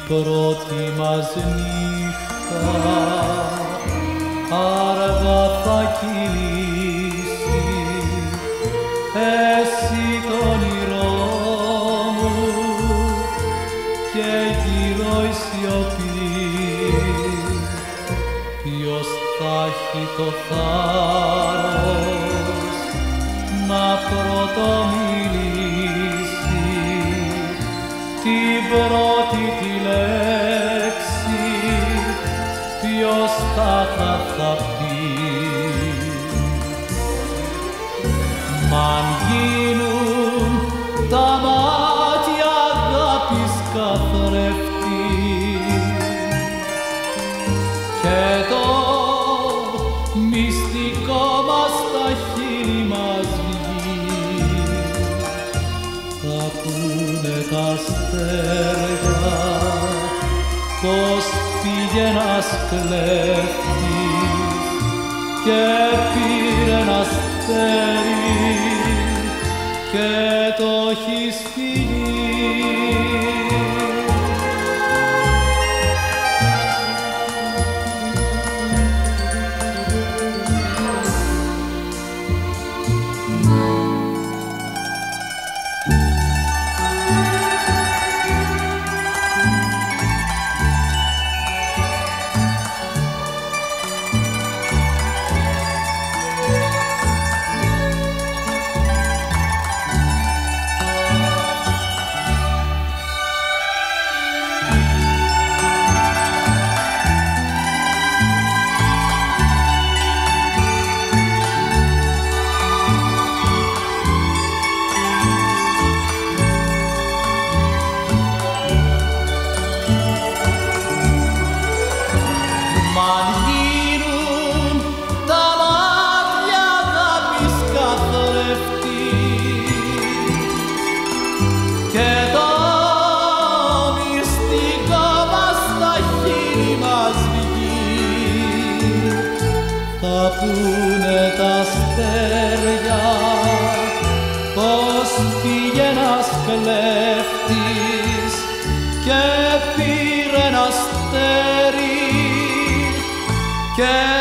πρώτη μας νύχτα αργά θα κυλήσει, εσύ το όνειρό μου και γύρω η σιωπή. Ποιος θα έχει το θάρρος να πρωτομιλήσει την πρώτη τη λέξη, ποιος θα πει. Μ' αν γίνουν τα μάτια αγάπης καθρέφτη και το μυστικό μας τα χείλη μας βγει, θα πούνε τα αστέρια πως πήγε ένας κλέφτης και πήρε ένα αστέρι και το έχει σφυγεί. Θα πούνε τα αστέρια πως πήγε ένας κλέφτης και πήρε ένα αστέρι και